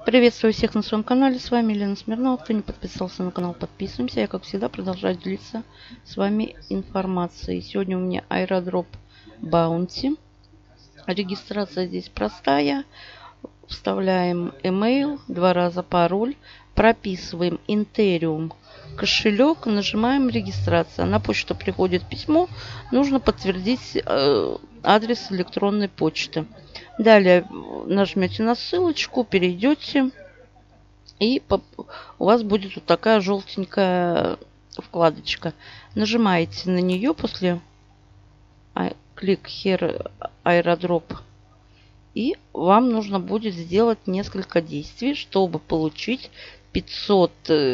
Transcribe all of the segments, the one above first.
Приветствую всех на своем канале. С вами Елена Смирнова. Кто не подписался на канал, подписываемся. Я, как всегда, продолжаю делиться с вами информацией. Сегодня у меня аэродроп Баунти. Регистрация здесь простая. Вставляем email, 2 раза пароль, прописываем Ethereum кошелек, нажимаем регистрация. На почту приходит письмо. Нужно подтвердить адрес электронной почты. Далее нажмете на ссылочку, перейдете, и у вас будет вот такая желтенькая вкладочка. Нажимаете на нее после клик here аэродрop. И вам нужно будет сделать несколько действий, чтобы получить 500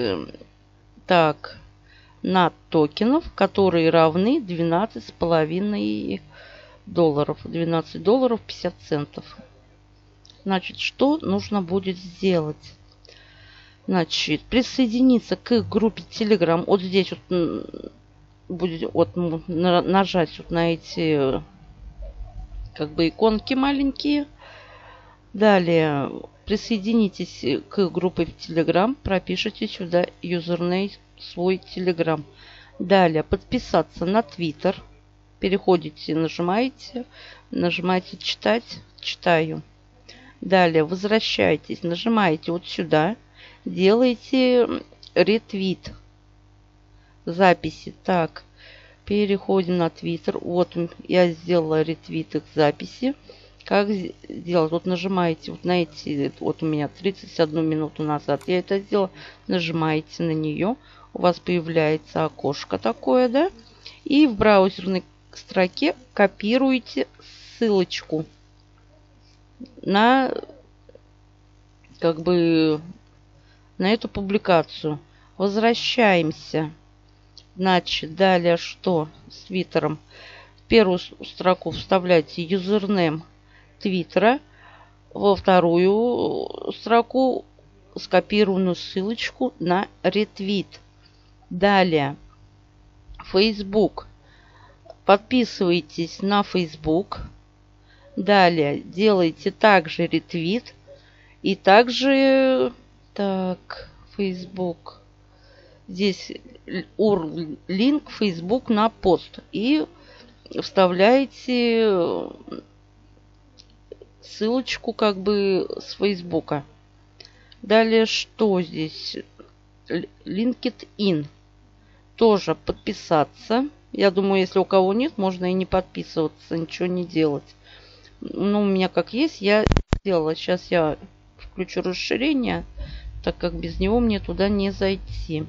на токенов, которые равны 12,5 долларов. 12 долларов 50 центов. Значит, что нужно будет сделать? Значит, присоединиться к группе Telegram. Вот здесь вот будет нажать вот на эти как бы иконки маленькие. Далее присоединитесь к группе в Telegram, пропишите сюда юзернейм свой Telegram. Далее подписаться на Twitter. Переходите, нажимаете читать, читаю. Далее возвращайтесь, нажимаете вот сюда, делаете ретвит записи. Так, переходим на Twitter. Вот я сделала ретвит их записи. Как сделать? Вот нажимаете вот на эти, вот у меня 31 минуту назад я это сделала. Нажимаете на нее. У вас появляется окошко такое, да? И в браузерной строке копируете ссылочку на как бы на эту публикацию. Возвращаемся. Значит, далее что с Твиттером? В первую строку вставляйте юзернейм Твиттера, во вторую строку скопированную ссылочку на ретвит. Далее Facebook. Подписывайтесь на Facebook. Далее делайте также ретвит. И также Facebook. Здесь линк Facebook на пост. И вставляете ссылочку как бы с Фейсбука. Далее что здесь? LinkedIn. Тоже подписаться. Я думаю, если у кого нет, можно и не подписываться, ничего не делать. Ну, у меня как есть, я сделала. Сейчас я включу расширение, так как без него мне туда не зайти.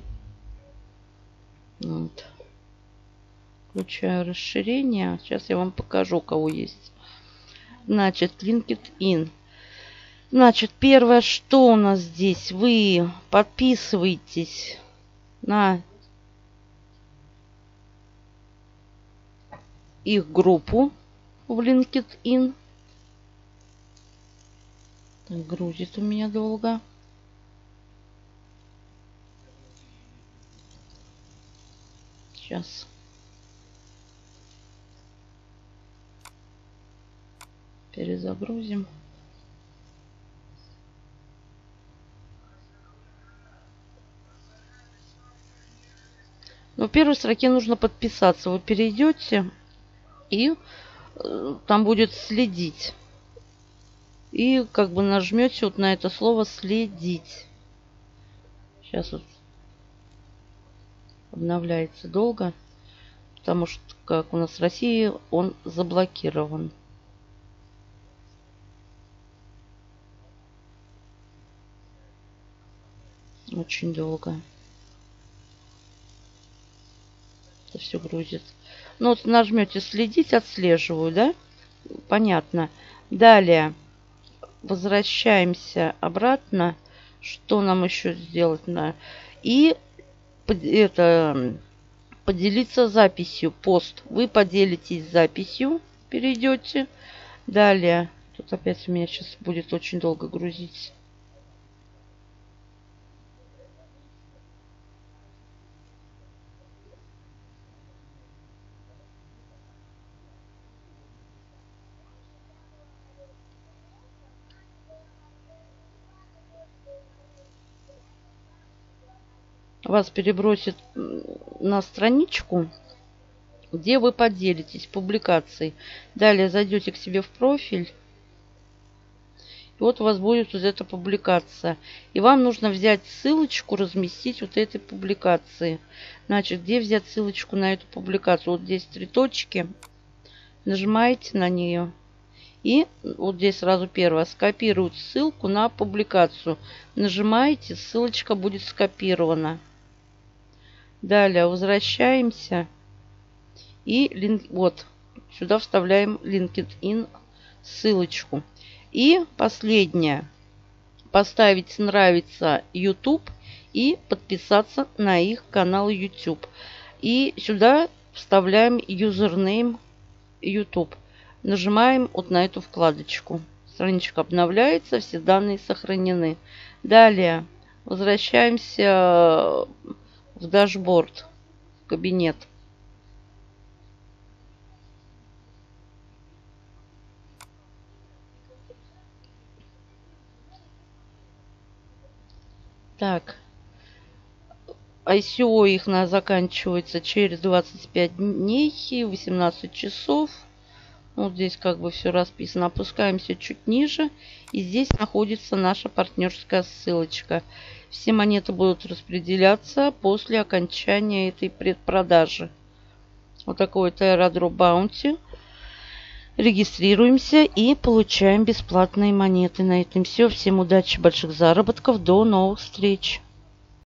Вот. Включаю расширение. Сейчас я вам покажу, у кого есть. Значит, LinkedIn. Значит, первое, что у нас здесь? Вы подписываетесь на их группу в LinkedIn. Так, грузит у меня долго. Сейчас. Перезагрузим. Но в первой строке нужно подписаться. Вы перейдете и там будет следить. И как бы нажмете вот на это слово следить. Сейчас вот обновляется долго. Потому что, как у нас в России, он заблокирован. Очень долго. Это все грузит. Ну вот нажмете следить, отслеживаю, да? Понятно. Далее возвращаемся обратно. Что нам еще сделать? И это поделиться записью. Пост. Вы поделитесь записью. Перейдете. Далее. Тут опять у меня сейчас будет очень долго грузить. вас перебросит на страничку, где вы поделитесь публикацией. Далее зайдете к себе в профиль. И вот у вас будет вот эта публикация. И вам нужно взять ссылочку, разместить вот этой публикации. Значит, где взять ссылочку на эту публикацию? Вот здесь 3 точки. Нажимаете на нее. И вот здесь сразу первое. Скопировать ссылку на публикацию. Нажимаете, ссылочка будет скопирована. Далее возвращаемся. И вот сюда вставляем LinkedIn ссылочку. И последнее. Поставить нравится YouTube и подписаться на их канал YouTube. И сюда вставляем юзернейм YouTube. Нажимаем вот на эту вкладочку. Страничка обновляется, все данные сохранены. Далее возвращаемся в дашборд, в кабинет. Так, ICO их заканчивается через 25 дней, 18 часов. Вот здесь как бы все расписано. Опускаемся чуть ниже. И здесь находится наша партнерская ссылочка. Все монеты будут распределяться после окончания этой предпродажи. Вот такой вот Airdrop Bounty. Регистрируемся и получаем бесплатные монеты. На этом все. Всем удачи, больших заработков. До новых встреч.